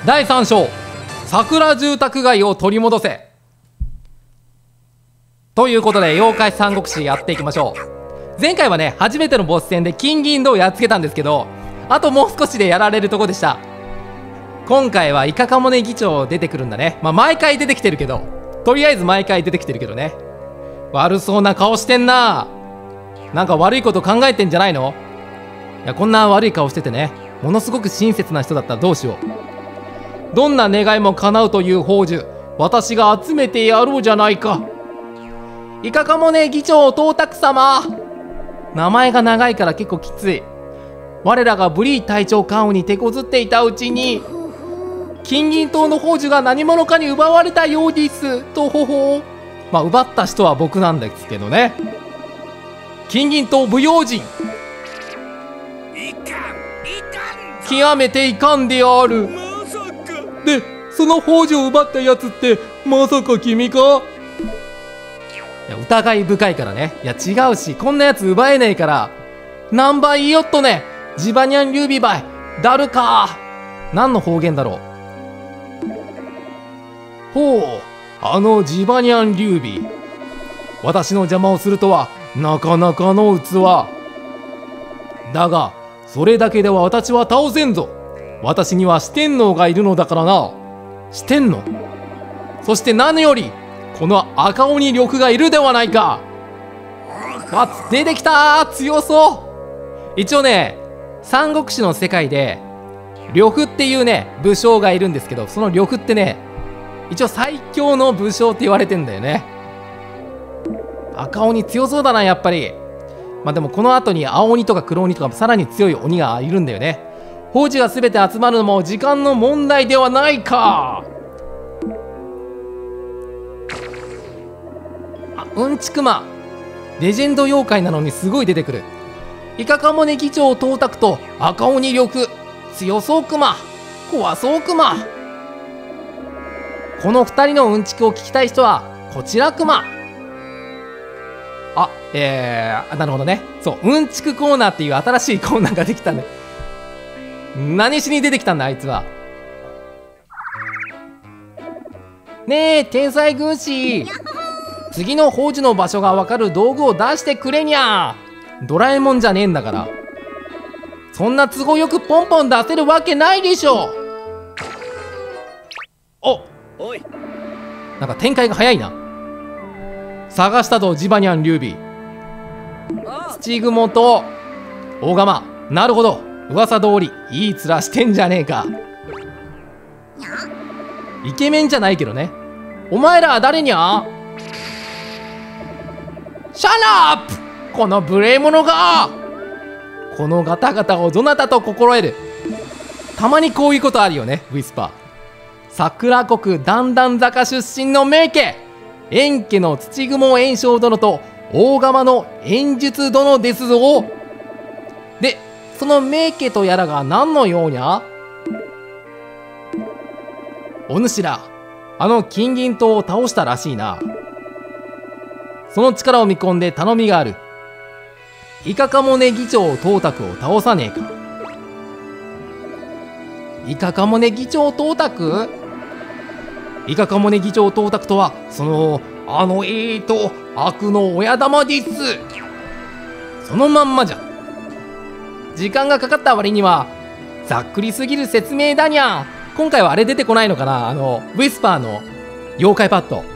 第3章桜住宅街を取り戻せということで、妖怪三国志やっていきましょう。前回はね、初めてのボス戦で金銀銅をやっつけたんですけど、あともう少しでやられるとこでした。今回はイカカモネ議長出てくるんだね。毎回出てきてるけど、とりあえず毎回出てきてるけどね。悪そうな顔してんな。なんか悪いこと考えてんじゃないの？いや、こんな悪い顔しててね、ものすごく親切な人だったらどうしよう。どんな願いも叶うという宝珠、私が集めてやろうじゃないか。イカカモネ議長到達様。名前が長いから結構きつい。我らがブリー隊長関羽に手こずっていたうちに、金銀島の宝珠が何者かに奪われたようですと。奪った人は僕なんですけどね。金銀島不用心、極めていかんである。で、その宝珠を奪ったやつってまさか君か？いや、疑い深いからね。いや、違うし、こんなやつ奪えねえから。何倍よっとね、ジバニャン劉備バイダルか。何の方言だろう。ほう、あのジバニャン劉備、私の邪魔をするとはなかなかの器だが、それだけでは私は倒せんぞ。私には四天王がいるのだからな。四天王、そして何よりこの赤鬼呂布がいるではないか。出てきたー、強そう。一応ね、三国志の世界で呂布っていうね武将がいるんですけど、その呂布ってね、一応最強の武将って言われてんだよね。赤鬼強そうだな、やっぱり。でもこの後に青鬼とか黒鬼とかさらに強い鬼がいるんだよね。宝珠が全て集まるのも時間の問題ではないか。うんちくま、レジェンド妖怪なのにすごい出てくる。イカカモネ議長到達と赤鬼呂布、強そうくま、怖そうくま。この2人のうんちくを聞きたい人はこちらくま。なるほどね。そう、うんちくコーナーっていう新しいコーナーができたね。何しに出てきたんだあいつは。ねえ天才軍師、次の宝珠の場所がわかる道具を出してくれにゃ。ドラえもんじゃねえんだから、そんな都合よくポンポン出せるわけないでしょ。おい、なんか展開が早いな。探したぞジバニャン劉備、土雲と大釜。なるほど、噂通りいい面してんじゃねえか。イケメンじゃないけどね。お前らは誰にゃ？シャラップ、この無礼者が。このガタガタをどなたと心得る。たまにこういうことあるよね、ウィスパー。桜国段々坂出身の名家、円家の土雲円生殿と大釜の円術殿ですぞ。で、その名家とやらが何の用にゃ？お主ら、あの金銀島を倒したらしいな。その力を見込んで頼みがある。イカカモネ議長到達を倒さねえか。イカカモネ議長到達？イカカモネ議長到達とは、その悪の親玉です。そのまんまじゃ。時間がかかった割にはざっくりすぎる説明だにゃ。今回はあれ出てこないのかな、ウィスパーの妖怪パッド。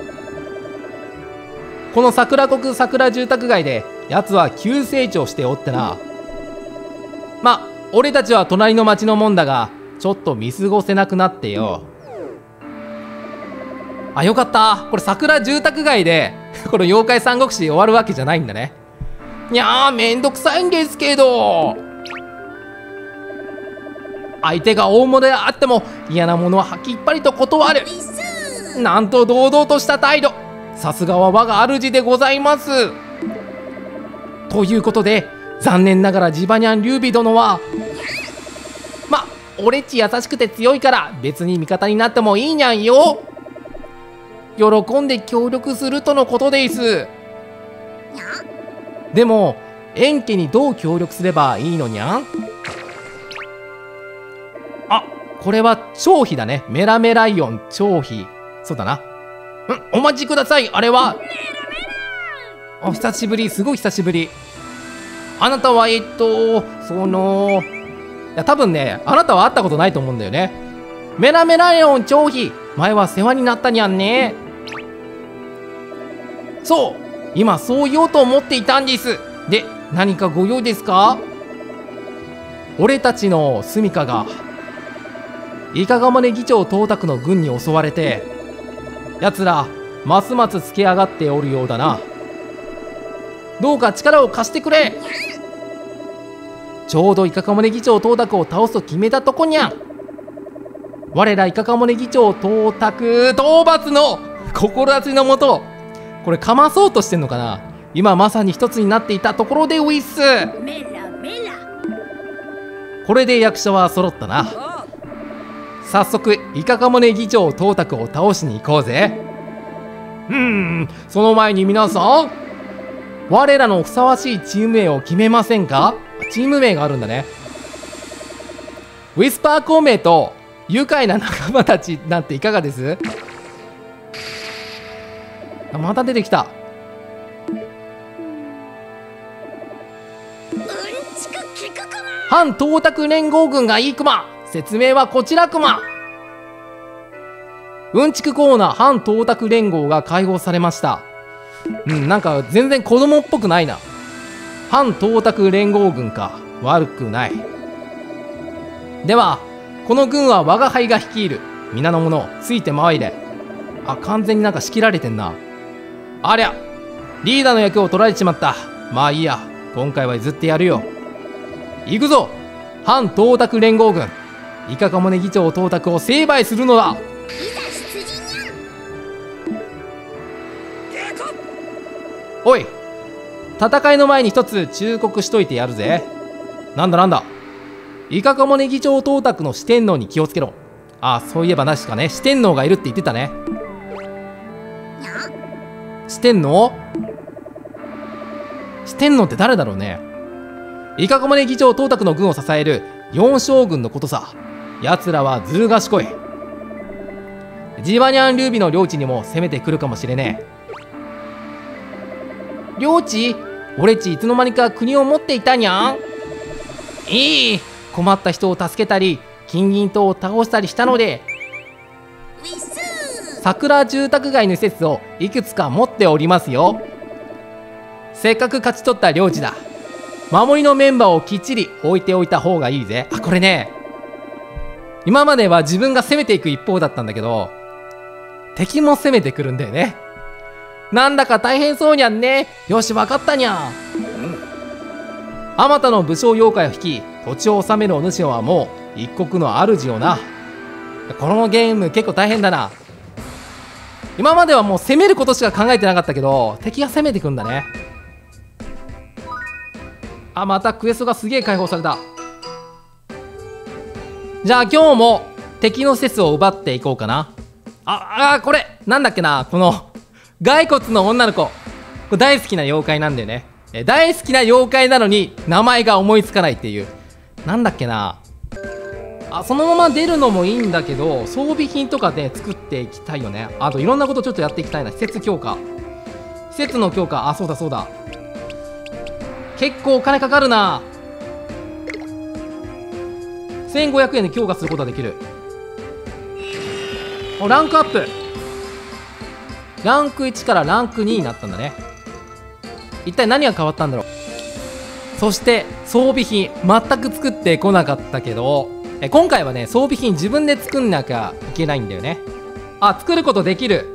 この桜国桜住宅街でやつは急成長しておってな。俺たちは隣の町のもんだが、ちょっと見過ごせなくなってよ。よかった。これ桜住宅街でこの妖怪三国志終わるわけじゃないんだね。いやー、めんどくさいんですけど。相手が大物であっても嫌なものはきっぱりと断る。なんと堂々とした態度。さすがは我が主でございます。ということで、残念ながらジバニャン劉備殿は俺っち優しくて強いから別に味方になってもいいにゃんよ。喜んで協力するとのことです。でも円家にどう協力すればいいのにゃん？ これは張飛だね。メラメライオン張飛。そうだな。お待ちください。あれはお久しぶり。すごい久しぶり。あなたはいや多分ね、あなたは会ったことないと思うんだよね。メラメライオン張飛、前は世話になったにゃんね。そう、今そう言おうと思っていたんです。で、何かご用ですか？俺たちの住処がイカガモネ議長董卓の軍に襲われて、奴らますますつけ上がっておるようだな。どうか力を貸してくれ。ちょうどイカガモネ議長董卓を倒すと決めたとこにゃん。我らイカガモネ議長董卓討伐の志のもと、これかまそうとしてんのかな。今まさに一つになっていたところでウィス。これで役者は揃ったな。早速イカガモネ議長董卓を倒しに行こうぜ。その前に皆さん、我らのふさわしいチーム名を決めませんか？チーム名があるんだね。ウィスパー孔明と愉快な仲間たちなんていかがです？また出てきた。反董卓連合軍がいいクマ。説明はこちらクマ。うんちくコーナー反董卓連合が解放されました。なんか全然子供っぽくないな。反董卓連合軍か。悪くない。ではこの軍は我が輩が率いる。皆の者ついてまいれ。完全になんか仕切られてんな。ありゃ、リーダーの役を取られちまった。まあいいや、今回は譲ってやるよ。行くぞ、反董卓連合軍。イカガモネ議長董卓を成敗するのだ。おい、戦いの前に一つ忠告しといてやるぜ。なんだ。イカガモネ議長董卓の四天王に気をつけろ。そういえば確かね、四天王がいるって言ってたね。四天王って誰だろうね。イカガモネ議長董卓の軍を支える四将軍のことさ。奴らはずる賢い。ジバニャン劉備の領地にも攻めてくるかもしれねえ。領地？俺っちいつの間にか国を持っていたにゃん。困った人を助けたり金銀島を倒したりしたので、桜住宅街の施設をいくつか持っておりますよ。せっかく勝ち取った領地だ。守りのメンバーをきっちり置いておいた方がいいぜ。これね、今までは自分が攻めていく一方だったんだけど、敵も攻めてくるんだよね。なんだか大変そうにゃんね。よし、分かったにゃん。あまたの武将妖怪を率き土地を治めるお主はもう一国の主よな。このゲーム結構大変だな。今まではもう攻めることしか考えてなかったけど、敵が攻めてくんだね。またクエストがすげえ解放された。じゃあ今日も敵の施設を奪っていこうかな。これなんだっけな、この骸骨の女の子、これ大好きな妖怪なんだよね。大好きな妖怪なのに名前が思いつかないっていう。なんだっけな。そのまま出るのもいいんだけど、装備品とかで作っていきたいよね。あといろんなことちょっとやっていきたいな。施設強化、施設の強化。そうだ、結構お金かかるな。1500円で強化することができる。ランクアップ。ランク1からランク2になったんだね。一体何が変わったんだろう。そして装備品全く作ってこなかったけど、今回はね、装備品自分で作んなきゃいけないんだよね。作ることできる。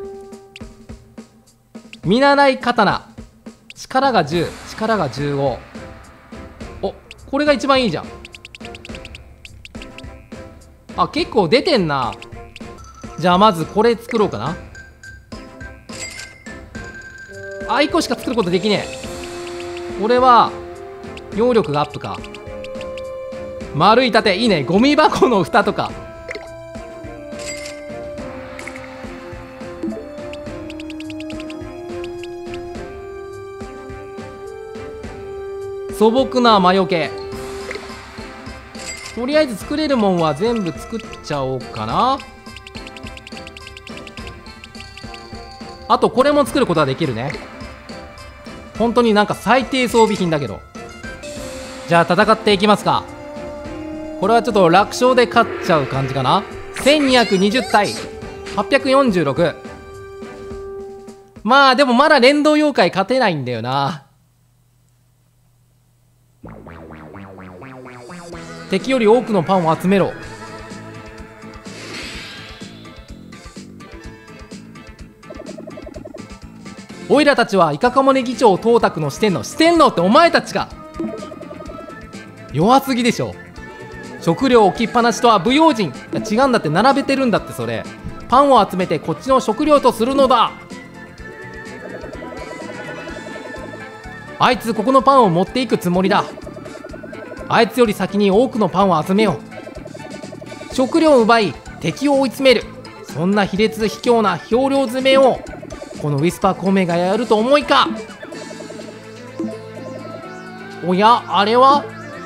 見習い刀、力が10、力が15。これが一番いいじゃん。結構出てんな。じゃあまずこれ作ろうかな。1個しか作ることできねえ。これは揚力がアップか。丸い盾いいね。ゴミ箱の蓋とか。素朴な魔除け。 とりあえず作れるもんは全部作っちゃおうかな。あとこれも作ることはできるね。本当になんか最低装備品だけど。じゃあ戦っていきますか。これはちょっと楽勝で勝っちゃう感じかな。1220対846。まあでもまだ連動妖怪勝てないんだよな。敵より多くのパンを集めろ。おいらたちはイカカモネ議長董卓の四天王ってお前たちか。弱すぎでしょ。食料置きっぱなしとは不用心。いや違うんだって、並べてるんだって。それパンを集めてこっちの食料とするのだ。あいつここのパンを持っていくつもりだ。あいつより先に多くのパンを集めよう。食料を奪い敵を追い詰める、そんな卑劣卑怯な兵糧詰めをこのウィスパー孔明がやると思いか。おや、あれは。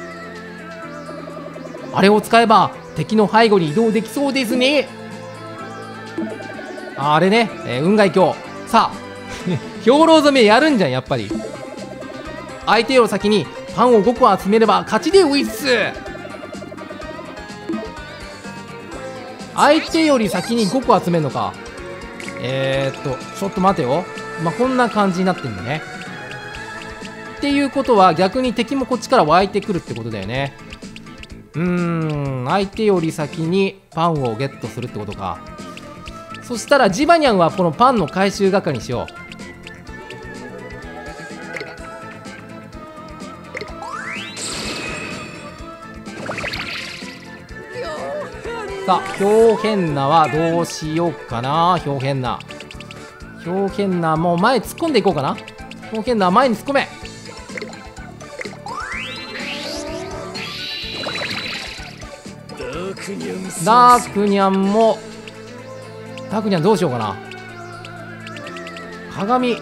あれを使えば敵の背後に移動できそうですね。あれね、運河鏡。さあ兵糧詰めやるんじゃんやっぱり。相手より先にパンを5個集めれば勝ちでウィッス。相手より先に5個集めるのか。ちょっと待てよ。まあ、こんな感じになってんだね。っていうことは逆に敵もこっちから湧いてくるってことだよね。相手より先にパンをゲットするってことか。そしたらジバニャンはこのパンの回収係にしよう。さあ、ヒョウヘンナはどうしようかな。ヒョウヘンナもう前突っ込んでいこうかな。ヒョウヘンナ前に突っ込め。ダークニャンもダークニャンどうしようかな。鏡ち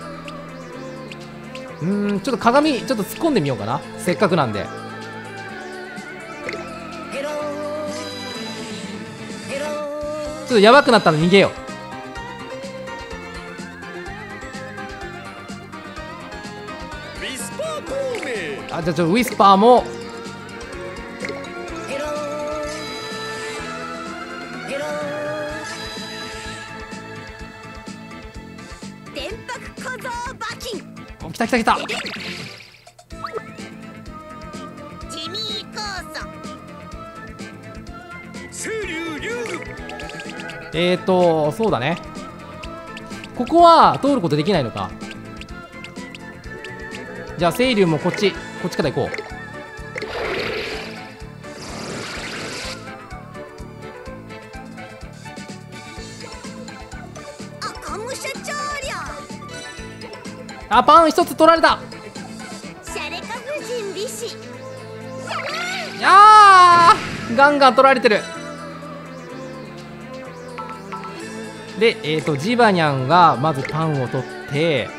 ょっと鏡ちょっと突っ込んでみようかな。せっかくなんで。ちょっとやばくなったら逃げよう。あ、じゃあちょっとウィスパーも来た来た来た。そうだね。ここは通ることできないのか。じゃあ清流もこっちから行こう。あ、パン一つ取られた。いやー、ガンガン取られてる。で、ジバニャンがまずパンを取って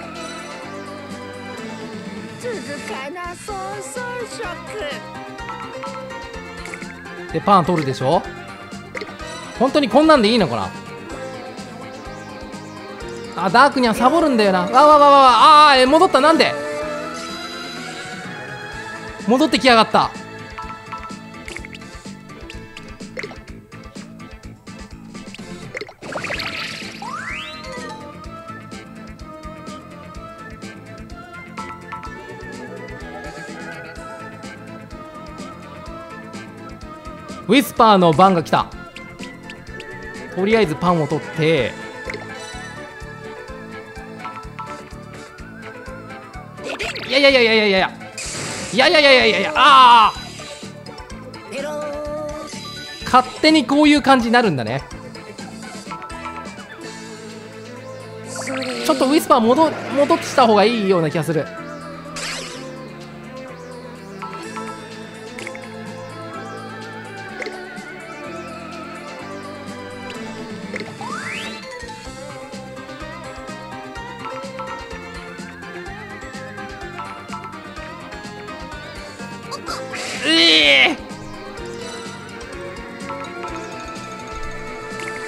でパン取るでしょ。本当にこんなんでいいのかな。あ、ダークニャンサボるんだよな。戻った。なんで戻ってきやがった。ウィスパーの番が来た。とりあえずパンを取っていやああ、勝手にこういう感じになるんだね。ちょっとウィスパー戻ってした方がいいような気がする。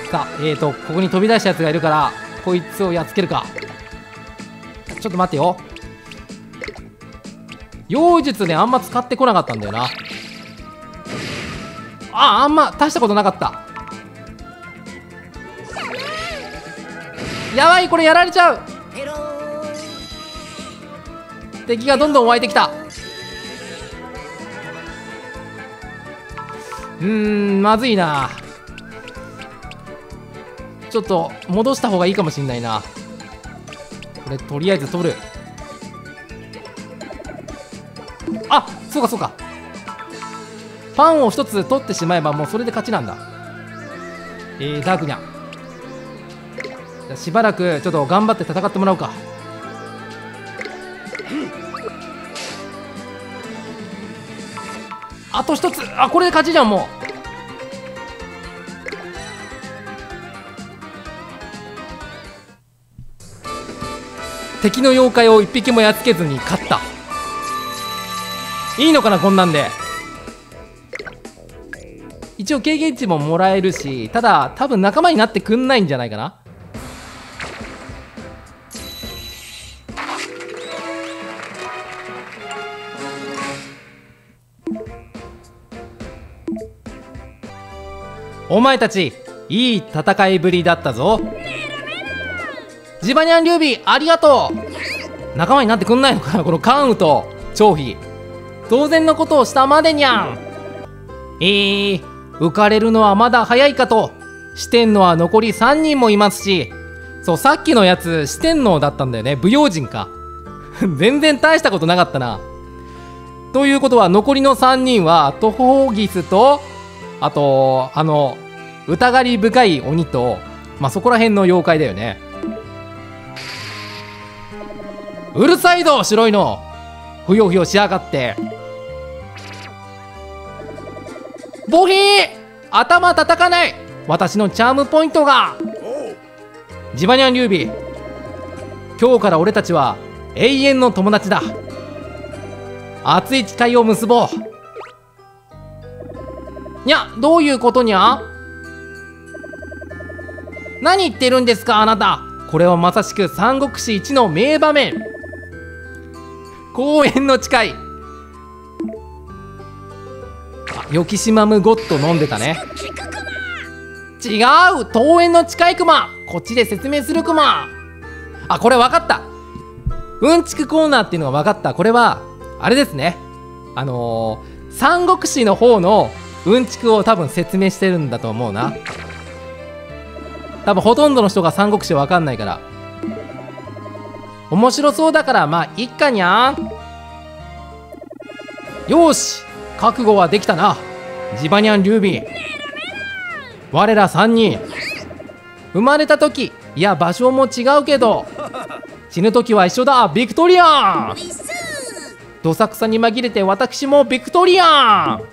さあここに飛び出したやつがいるからこいつをやっつけるか。ちょっと待ってよ。妖術ねあんま使ってこなかったんだよな。あんま大したことなかった。やばい、これやられちゃう。敵がどんどん湧いてきた。まずいな。ちょっと戻した方がいいかもしんないな。これとりあえず取る。あ、そうかそうか。パンを一つ取ってしまえばもうそれで勝ちなんだ。ダークニャン、じゃあしばらくちょっと頑張って戦ってもらおうか。あと一つ。これで勝ちじゃん。もう敵の妖怪を一匹もやっつけずに勝った。いいのかなこんなんで。一応経験値ももらえるし、ただ多分仲間になってくんないんじゃないかな。お前たちいい戦いぶりだったぞ。ジバニャン・リュウビありがとう。仲間になってくんないのかなこの関羽と張飛。当然のことをしたまでにゃん。浮かれるのはまだ早いかと。四天王は残り3人もいますし。そう、さっきのやつ四天王だったんだよね。武勇人か全然大したことなかったな。ということは残りの3人はトホギスと、あと疑り深い鬼と、そこら辺の妖怪だよね。うるさいぞ白いの、ふよふよしやがって。ボヒー、頭叩かない。私のチャームポイントが。ジバニャン・リュウビ、今日から俺たちは永遠の友達だ。熱い誓いを結ぼう。にゃ、どういうことにゃ。何言ってるんですかあなた。これはまさしく三国志一の名場面。公園の誓い。ヨキシマムゴッド飲んでたね。違う、桃園の誓いクマ。こっちで説明するクマ。これ分かった。うんちくコーナーっていうのが分かった。これはあれですね、三国志の方のうんちくを多分説明してるんだと思うな。多分ほとんどの人が三国志分かんないから。面白そうだからいっかにゃん。よし、覚悟はできたな。ジバニャン・リュウビ、我ら3人生まれた時、いや場所も違うけど死ぬ時は一緒だ。ビクトリアン。どさくさに紛れて私もビクトリアン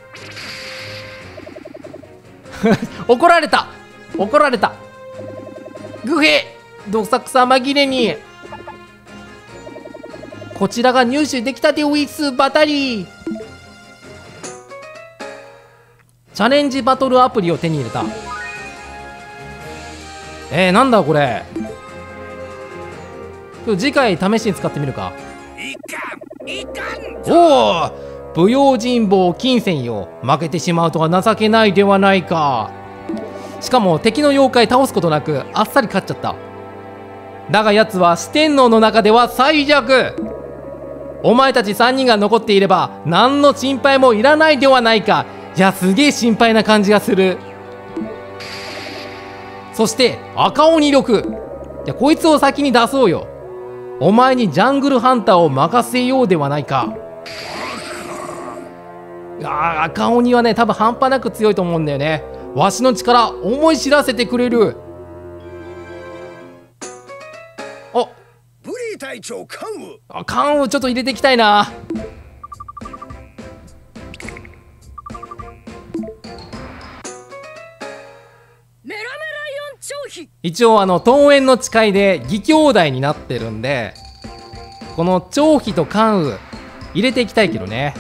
怒られた怒られた。グヘ、どさくさ紛れにこちらが入手できたでウィスバタリー。チャレンジバトルアプリを手に入れた。なんだこれ。次回試しに使ってみるか。おお、武勇人坊金銭よ。負けてしまうとは情けないではないか。しかも敵の妖怪倒すことなくあっさり勝っちゃった。だが奴は四天王の中では最弱。お前たち3人が残っていれば何の心配もいらないではないか。いや、すげえ心配な感じがする。そして赤鬼6。いや、こいつを先に出そうよ。お前にジャングルハンターを任せようではないか。赤鬼はね、多分半端なく強いと思うんだよね。わしの力思い知らせてくれる。 ブリー隊長関羽。 関羽ちょっと入れていきたいな。一応桃園の誓いで義兄弟になってるんで、この張飛と関羽入れていきたいけどね。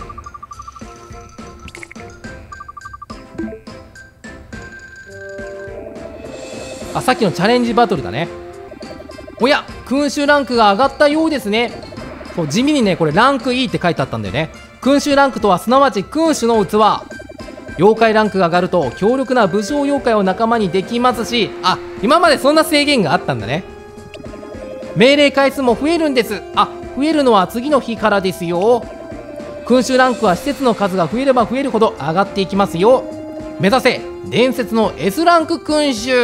あ、さっきのチャレンジバトルだね。おや、君主ランクが上がったようですね。そう、地味にね、これランク E って書いてあったんだよね。君主ランクとはすなわち君主の器。妖怪ランクが上がると強力な武将妖怪を仲間にできますし、あ、今までそんな制限があったんだね。命令回数も増えるんです。あ、増えるのは次の日からですよ。君主ランクは施設の数が増えれば増えるほど上がっていきますよ。目指せ伝説の S ランク君主。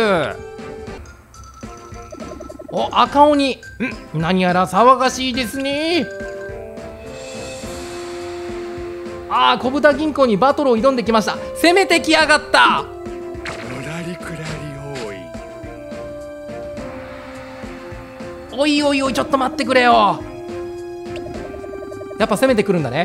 お、赤鬼、何やら騒がしいですね。ああ、小豚銀行にバトルを挑んできました。攻めてきやがった。おいおいおい、ちょっと待ってくれよ。やっぱ攻めてくるんだね。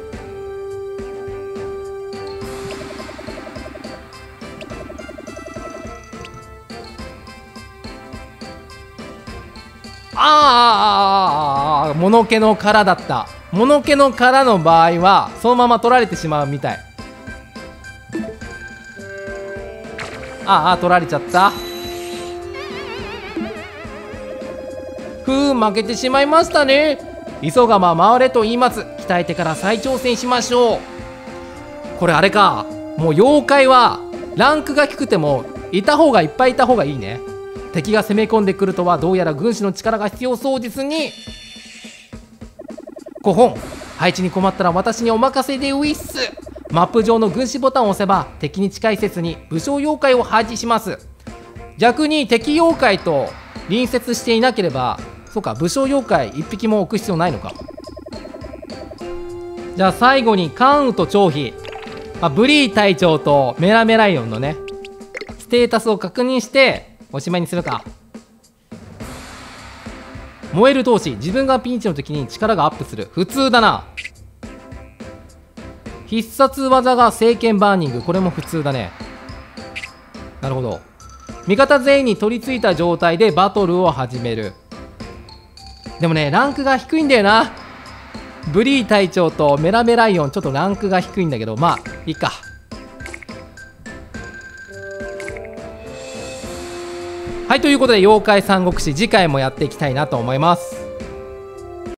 ああ、物気の殻だった。物気の殻の場合はそのまま取られてしまうみたい。ああ、取られちゃった。負けてしまいましたね。急がば回れと言います。鍛えてから再挑戦しましょう。これあれか、もう妖怪はランクが低くてもいっぱいいた方がいいね。敵が攻め込んでくるとはどうやら軍師の力が必要そうですに。5本配置に困ったら私にお任せでウィッス。マップ上の軍師ボタンを押せば敵に近い施設に武将妖怪を配置します。逆に敵妖怪と隣接していなければ、そうか、武将妖怪1匹も置く必要ないのか。じゃあ最後に関羽と張飛、ブリー隊長とメラメライオンのねステータスを確認しておしまいにするか。燃える闘士、自分がピンチの時に力がアップする。普通だな。必殺技が聖剣バーニング、これも普通だね。なるほど。味方全員に取り付いた状態でバトルを始める。でもね、ランクが低いんだよな。ブリー隊長とメラメライオン、ちょっとランクが低いんだけど、まあいいか。はい、ということで妖怪三国志、次回もやっていきたいなと思います。